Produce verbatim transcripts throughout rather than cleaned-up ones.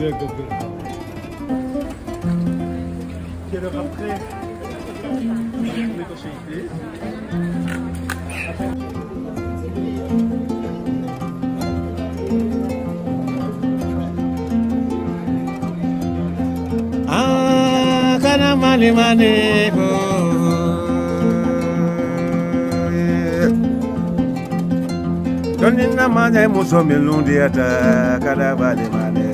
good, good, good. Quelle heure après? Ah, kana mani mani ho. Doni na mani muso milundi ata kada bali mani.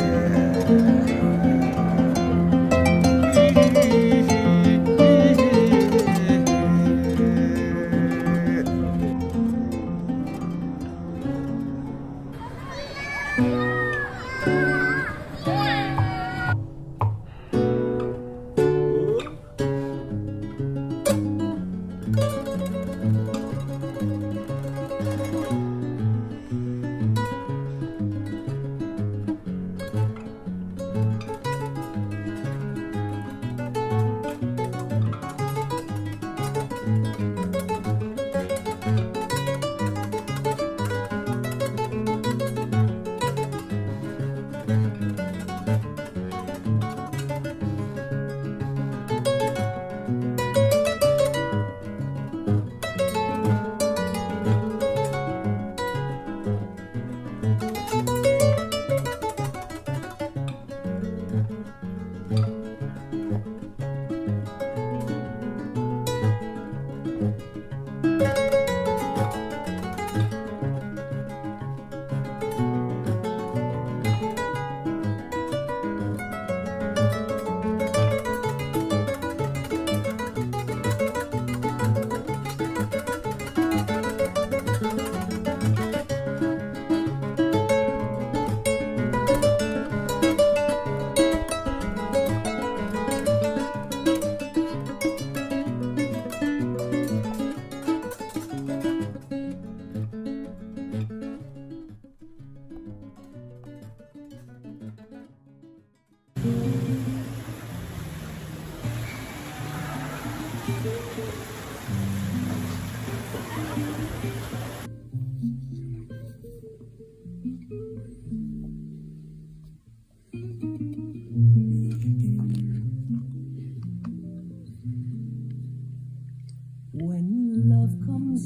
When love comes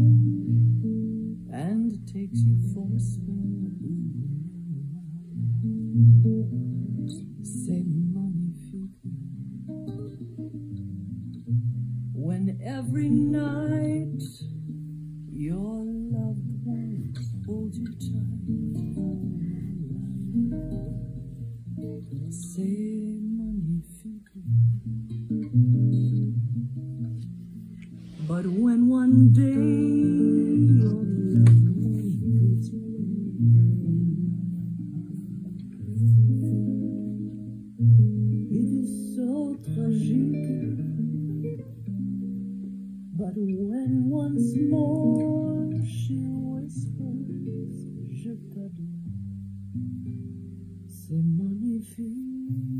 in and takes you for a spin, say magnifique. When every night your loved ones hold you tight, say magnifique. But when one day your loved one gives away, it is so tragique. But when once more she whispers, je t'adore, c'est magnifique.